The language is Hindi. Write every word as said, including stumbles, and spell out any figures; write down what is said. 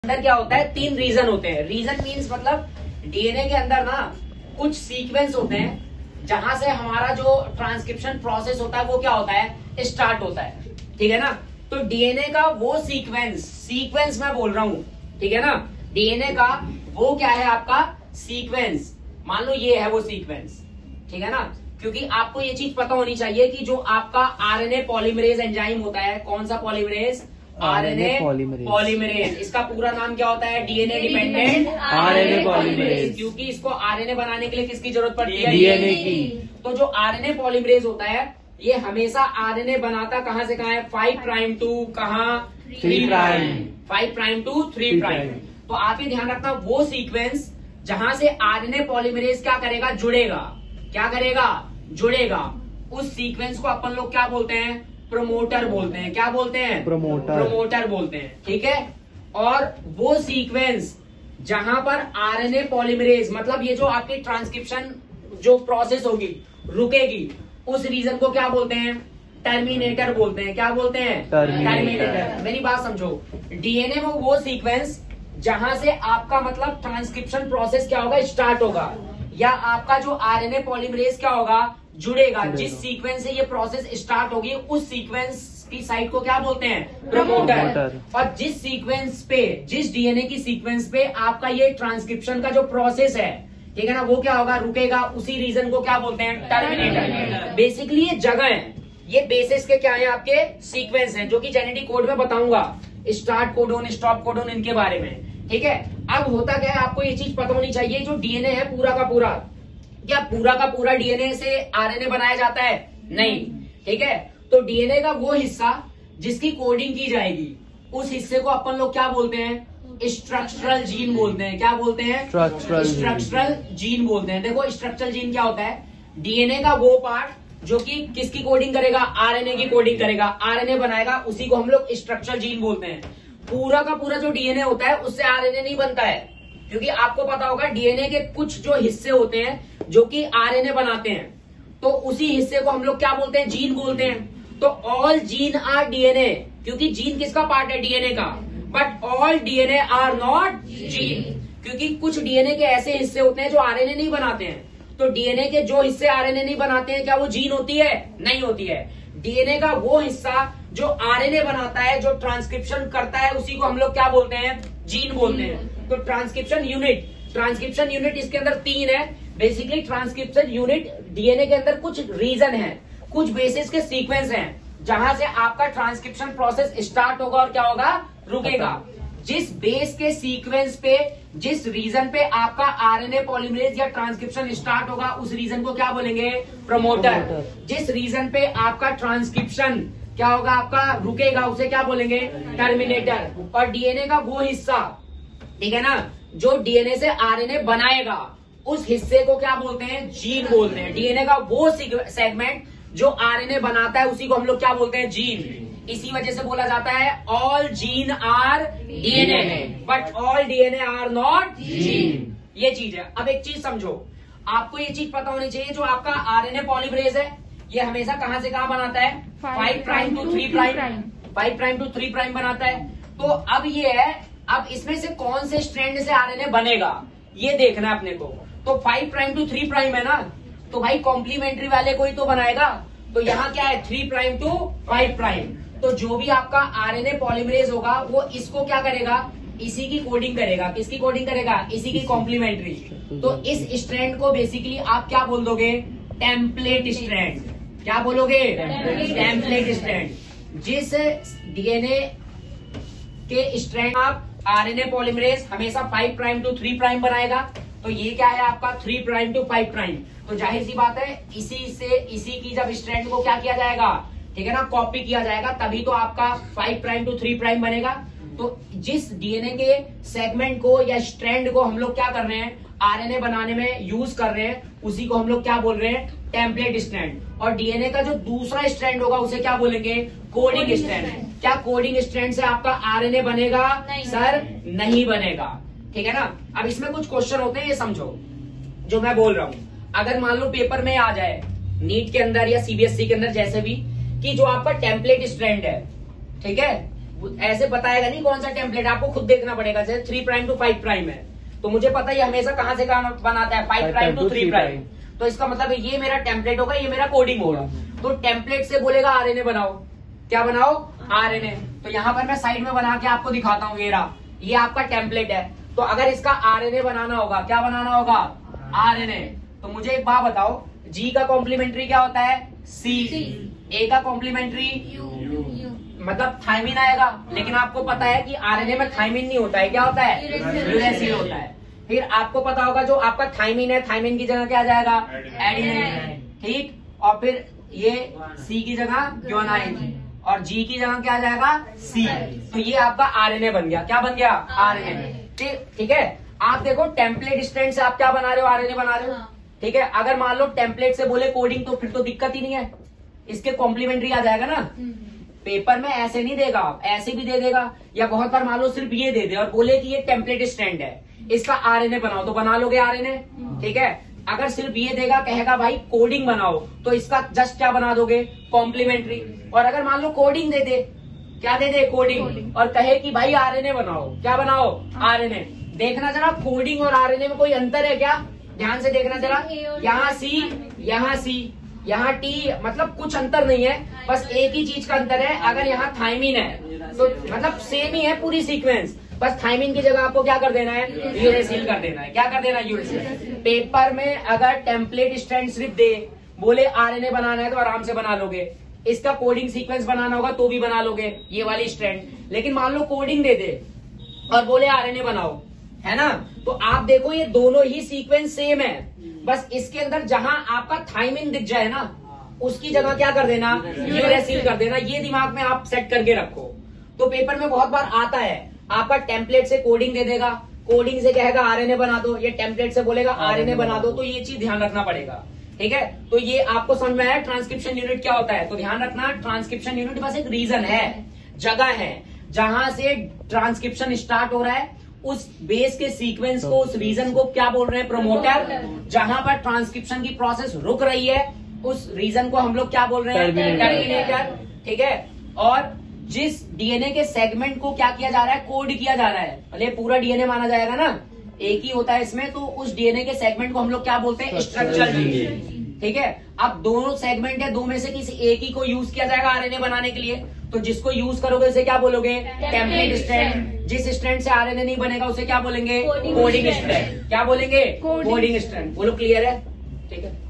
अंदर क्या होता है, तीन रीजन होते हैं। रीजन मीन्स मतलब डीएनए के अंदर ना कुछ सीक्वेंस होते हैं जहां से हमारा जो ट्रांसक्रिप्शन प्रोसेस होता है वो क्या होता है, स्टार्ट होता है। ठीक है ना। तो डीएनए का वो सीक्वेंस सीक्वेंस मैं बोल रहा हूं, ठीक है ना। डीएनए का वो क्या है आपका सीक्वेंस, मान लो ये है वो सीक्वेंस, ठीक है ना। क्योंकि आपको ये चीज पता होनी चाहिए कि जो आपका आरएनए पॉलीमरेज एंजाइम होता है, कौन सा पॉलीमरेज, आरएनए पॉलीमरेज। इसका पूरा नाम क्या होता है, डीएनए डिपेंडेंट आरएनए पॉलीमरेज। क्योंकि इसको आरएनए बनाने के लिए किसकी जरूरत पड़ती है, डीएनए की। तो जो आरएनए पॉलीमरेज होता है ये हमेशा आरएनए बनाता कहां से कहां है, फाइव प्राइम टू कहां, three prime, five prime to three prime. तो आप ये ध्यान रखना वो सीक्वेंस जहां से आरएनए पॉलीमरेज क्या करेगा, जुड़ेगा। क्या करेगा, जुड़ेगा। उस सीक्वेंस को अपन लोग क्या बोलते हैं, प्रोमोटर बोलते हैं। क्या बोलते हैं, प्रोमोटर प्रोमोटर बोलते हैं। ठीक है। और वो सीक्वेंस जहां पर आरएनए पॉलीमरेज मतलब ये जो आपकी ट्रांसक्रिप्शन जो प्रोसेस होगी रुकेगी, उस रीजन को क्या बोलते हैं, टर्मिनेटर बोलते हैं। क्या बोलते हैं, टर्मिनेटर। मेरी बात समझो, डीएनए में वो सीक्वेंस जहां से आपका मतलब ट्रांसक्रिप्शन प्रोसेस क्या होगा, स्टार्ट होगा, या आपका जो आरएनए पॉलीमरेज क्या होगा, जुड़ेगा। जिस सीक्वेंस से ये प्रोसेस स्टार्ट होगी उस सीक्वेंस की साइट को क्या बोलते हैं, प्रमोटर। और जिस सीक्वेंस पे, जिस डीएनए की सीक्वेंस पे आपका ये ट्रांसक्रिप्शन का जो प्रोसेस है, ठीक है ना, वो क्या होगा, रुकेगा, उसी रीजन को क्या बोलते हैं, टर्मिनेटर। बेसिकली ये जगह है, ये बेसिस के क्या है, आपके सीक्वेंस हैं, जो कि जेनेटिक कोड में बताऊंगा, स्टार्ट कोडोन, स्टॉप कोडोन, इनके बारे में। ठीक है। अब होता क्या है, आपको ये चीज पता होनी चाहिए, जो डीएनए है पूरा का पूरा, क्या पूरा का पूरा डीएनए से आरएनए बनाया जाता है, नहीं। ठीक है। तो डीएनए का वो हिस्सा जिसकी कोडिंग की जाएगी, उस हिस्से को अपन लोग क्या बोलते हैं, स्ट्रक्चरल जीन बोलते हैं। क्या बोलते हैं, स्ट्रक्चरल स्ट्रक्चरल जीन बोलते हैं। देखो स्ट्रक्चरल जीन क्या होता है, डीएनए का वो पार्ट जो कि किसकी कोडिंग करेगा, आरएनए की कोडिंग करेगा, आरएनए बनाएगा, उसी को हम लोग स्ट्रक्चरल जीन बोलते हैं। पूरा का पूरा जो डीएनए होता है उससे आरएनए नहीं बनता है, क्योंकि आपको पता होगा डीएनए के कुछ जो हिस्से होते हैं जो कि आरएनए बनाते हैं, तो उसी हिस्से को हम लोग क्या बोलते हैं, जीन बोलते हैं। तो ऑल जीन आर डीएनए, क्योंकि जीन किसका पार्ट है, डीएनए का। But all DNA are not gene, क्योंकि कुछ डीएनए के ऐसे हिस्से होते हैं जो आरएनए नहीं बनाते हैं। तो डीएनए के जो हिस्से आरएनए नहीं बनाते हैं, क्या वो जीन होती है, नहीं होती है। डीएनए का वो हिस्सा जो आरएनए बनाता है, जो ट्रांसक्रिप्शन करता है, उसी को हम लोग क्या बोलते हैं, जीन बोलते हैं। तो ट्रांसक्रिप्शन यूनिट, ट्रांसक्रिप्शन यूनिट इसके अंदर तीन है। बेसिकली ट्रांसक्रिप्शन यूनिट डीएनए के अंदर कुछ रीजन है, कुछ बेसिस के सीक्वेंस हैं, जहां से आपका ट्रांसक्रिप्शन प्रोसेस स्टार्ट होगा और क्या होगा, रुकेगा। जिस बेस के सीक्वेंस पे, जिस रीजन पे आपका आरएनए पॉलीमरेज या ट्रांसक्रिप्शन स्टार्ट होगा, उस रीजन को क्या बोलेंगे, प्रमोटर। जिस रीजन पे आपका ट्रांसक्रिप्शन क्या होगा, आपका रुकेगा, उसे क्या बोलेंगे, टर्मिनेटर। और डीएनए का वो हिस्सा, ठीक है ना, जो डीएनए से आरएनए बनाएगा, उस हिस्से को क्या बोलते हैं, जीन बोलते हैं। डीएनए का वो सेगमेंट जो आरएनए बनाता है, उसी को हम लोग क्या बोलते हैं, जीन। इसी वजह से बोला जाता है all gene are DNA, but all DNA are not gene. ये चीज है। अब एक चीज समझो, आपको ये चीज पता होनी चाहिए, जो आपका आरएनए पॉलीमरेज है, ये हमेशा कहां से कहां बनाता है, five prime to three prime, five prime to three prime बनाता है। तो अब ये है, अब इसमें से कौन से स्ट्रैंड से आरएनए बनेगा, ये देखना है अपने को। तो five prime to three prime है ना, तो भाई कॉम्प्लीमेंट्री वाले को ही तो बनाएगा। तो यहाँ क्या है, three prime to five prime. तो जो भी आपका आरएनए पॉलीमरेज होगा, वो इसको क्या करेगा, इसी की कोडिंग करेगा। किसकी कोडिंग करेगा, इसी की कॉम्प्लीमेंट्री। तो इस स्ट्रैंड को बेसिकली आप क्या बोल दोगे, टेम्पलेट स्ट्रैंड। क्या बोलोगे, टेम्पलेट स्ट्रैंड। जिस डीएनए के स्ट्रैंड आप आरएनए पॉलीमरेज हमेशा five prime to three prime बनाएगा, तो ये क्या है आपका three prime to five prime. तो जाहिर सी बात है, इसी से इसी की जब स्ट्रैंड को क्या किया जाएगा, ठीक है ना, कॉपी किया जाएगा, तभी तो आपका five prime to three prime बनेगा। तो जिस डीएनए के सेगमेंट को या स्ट्रैंड को हम लोग क्या कर रहे हैं, आरएनए बनाने में यूज कर रहे हैं, उसी को हम लोग क्या बोल रहे हैं, टेम्पलेट स्ट्रैंड। और डीएनए का जो दूसरा स्ट्रैंड होगा, उसे क्या बोलेंगे, कोडिंग स्ट्रैंड। क्या कोडिंग स्ट्रैंड से आपका आरएनए बनेगा, सर नहीं बनेगा। ठीक है ना। अब इसमें कुछ क्वेश्चन होते हैं, ये समझो जो मैं बोल रहा हूं। अगर मान लो पेपर में आ जाए, नीट के अंदर या सीबीएसई के अंदर, जैसे भी, कि जो आपका टेम्पलेट स्ट्रैंड है, ठीक है, ऐसे बताएगा नहीं कौन सा टेम्पलेट, आपको खुद देखना पड़ेगा। जैसे three prime to five prime है तो मुझे पता है हमेशा कहां से कहां बनाता है, five prime to three prime. तो इसका मतलब ये मेरा टेम्पलेट होगा, ये मेरा कोडिंग होगा। तो टेम्पलेट से बोलेगा आरएनए बनाओ, क्या बनाओ, आरएनए। तो यहाँ पर मैं साइड में बना के आपको दिखाता हूँ, ये रहा, ये आपका टेम्पलेट है। तो अगर इसका आरएनए बनाना होगा, क्या बनाना होगा, आरएनए। तो मुझे एक बात बताओ, जी का कॉम्प्लीमेंट्री क्या होता है, सी, ए का कॉम्प्लीमेंट्री मतलब थाइमिन आएगा। लेकिन आपको पता है कि आरएनए में थाइमिन नहीं होता है, क्या होता है, यूरेसिल होता है। फिर आपको पता होगा जो आपका थाइमिन है, थाइमिन की जगह क्या आ जाएगा, एडिनाइन, ठीक। और फिर ये सी की जगह ग्वानाइन और जी की जगह क्या आ जाएगा, सी। तो ये आपका आरएनए बन गया, क्या बन गया, आरएनए। ठीक है, आप देखो टेम्पलेट स्ट्रैंड से आप क्या बना रहे हो, आरएनए बना रहे हो, ठीक है। अगर मान लो टेम्पलेट से बोले कोडिंग तो फिर तो दिक्कत ही नहीं है, इसके कॉम्प्लीमेंट्री आ जाएगा ना। पेपर में ऐसे नहीं देगा, ऐसे भी दे देगा, या बहुत बार मान लो सिर्फ ये दे दे और बोले कि ये टेम्पलेट स्ट्रैंड है, इसका आरएनए बनाओ, तो बना लोगे आरएनए, ठीक है। अगर सिर्फ ये देगा, कहेगा भाई कोडिंग बनाओ, तो इसका जस्ट क्या बना दोगे, कॉम्प्लीमेंट्री। और अगर मान लो कोडिंग दे दे, क्या दे दे, कोडिंग, और कहे कि भाई आरएनए बनाओ, क्या बनाओ, आरएनए। देखना जरा कोडिंग और आरएनए में कोई अंतर है क्या, ध्यान से देखना जरा। यहाँ सी, यहाँ सी, यहाँ टी, मतलब कुछ अंतर नहीं है, बस एक ही चीज का अंतर है। अगर यहाँ थाइमिन है तो मतलब सेम ही है पूरी सीक्वेंस, बस थाइमिन की जगह आपको क्या कर देना है, यूरेसिल कर देना है। क्या कर देना है, यूरेसिल। पेपर में अगर टेम्पलेट स्ट्रैंड सिर्फ दे, बोले आरएनए बनाना है तो आराम से बना लोगे, इसका कोडिंग सीक्वेंस बनाना होगा तो भी बना लोगे, ये वाली स्ट्रैंड। लेकिन मान लो कोडिंग दे दे और बोले आरएनए बनाओ, है ना, तो आप देखो ये दोनों ही सीक्वेंस सेम है, बस इसके अंदर जहां आपका थाइमिन दिख जाए ना, उसकी जगह क्या कर देना, यूरेसिल कर देना। ये दिमाग में आप सेट करके रखो। तो पेपर में बहुत बार आता है, आपका टेम्पलेट से कोडिंग दे देगा, कोडिंग से कहेगा आरएनए बना दो, ये टेम्पलेट से बोलेगा आरएनए बना दो। तो ये चीज ध्यान रखना पड़ेगा, ठीक है। तो ये आपको समझ में आया ट्रांसक्रिप्शन यूनिट क्या होता है। तो ध्यान रखना, ट्रांसक्रिप्शन यूनिट बस एक रीजन है, जगह है जहां से ट्रांसक्रिप्शन स्टार्ट हो रहा है, उस बेस के सीक्वेंस को, उस रीजन को क्या बोल रहे हैं, प्रोमोटर। जहां पर ट्रांसक्रिप्शन की प्रोसेस रुक रही है, उस रीजन को हम लोग क्या बोल रहे हैं, टर्मिनेटर, ठीक है। और जिस डीएनए के सेगमेंट को क्या किया जा रहा है, कोड किया जा रहा है, भले पूरा डीएनए माना जाएगा ना, एक ही होता है इसमें, तो उस डीएनए के सेगमेंट को हम लोग क्या बोलते हैं, स्ट्रक्चर डीएनए, ठीक है। अब दोनों सेगमेंट है, दो में से किसी एक ही को यूज किया जाएगा आरएनए बनाने के लिए, तो जिसको यूज करोगे उसे क्या बोलोगे, टेम्पलेट स्ट्रैंड। जिस स्ट्रैंड से आरएनए नहीं बनेगा उसे क्या बोलेंगे, कोडिंग स्ट्रैंड। क्या बोलेंगे, कोडिंग स्ट्रैंड। बोलो क्लियर है, ठीक है।